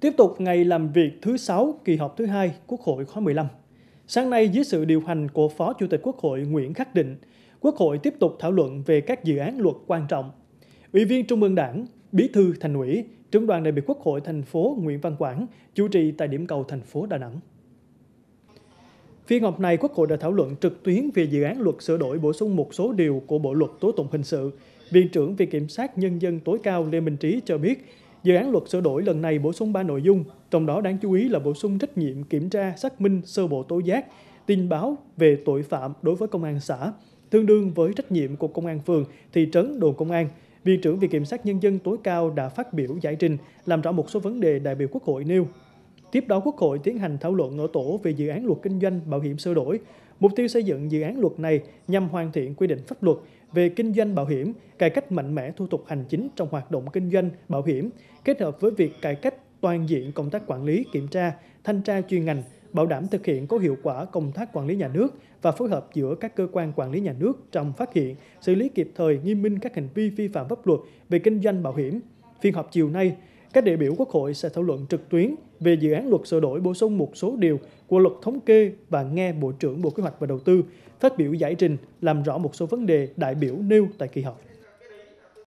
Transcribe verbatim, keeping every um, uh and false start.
Tiếp tục ngày làm việc thứ sáu kỳ họp thứ hai Quốc hội khóa mười lăm. Sáng nay, dưới sự điều hành của Phó Chủ tịch Quốc hội Nguyễn Khắc Định, Quốc hội tiếp tục thảo luận về các dự án luật quan trọng. Ủy viên Trung ương Đảng, Bí thư Thành ủy, Trưởng đoàn đại biểu Quốc hội thành phố Nguyễn Văn Quảng chủ trì tại điểm cầu thành phố Đà Nẵng. Phiên họp này, Quốc hội đã thảo luận trực tuyến về dự án luật sửa đổi bổ sung một số điều của Bộ luật tố tụng hình sự. Viện trưởng Viện Kiểm sát Nhân dân tối cao Lê Minh Trí cho biết, dự án luật sửa đổi lần này bổ sung ba nội dung, trong đó đáng chú ý là bổ sung trách nhiệm kiểm tra, xác minh, sơ bộ tố giác, tin báo về tội phạm đối với công an xã, tương đương với trách nhiệm của công an phường, thị trấn, đồn công an. Viện trưởng Viện Kiểm sát Nhân dân tối cao đã phát biểu giải trình, làm rõ một số vấn đề đại biểu Quốc hội nêu. Tiếp đó, Quốc hội tiến hành thảo luận ở tổ về dự án luật kinh doanh bảo hiểm sửa đổi. Mục tiêu xây dựng dự án luật này nhằm hoàn thiện quy định pháp luật về kinh doanh bảo hiểm, cải cách mạnh mẽ thủ tục hành chính trong hoạt động kinh doanh bảo hiểm, kết hợp với việc cải cách toàn diện công tác quản lý, kiểm tra, thanh tra chuyên ngành, bảo đảm thực hiện có hiệu quả công tác quản lý nhà nước và phối hợp giữa các cơ quan quản lý nhà nước trong phát hiện, xử lý kịp thời, nghiêm minh các hành vi vi phạm pháp luật về kinh doanh bảo hiểm. Phiên họp chiều nay, các đại biểu Quốc hội sẽ thảo luận trực tuyến về dự án luật sửa đổi bổ sung một số điều của luật thống kê và nghe Bộ trưởng Bộ Kế hoạch và Đầu tư phát biểu giải trình, làm rõ một số vấn đề đại biểu nêu tại kỳ họp.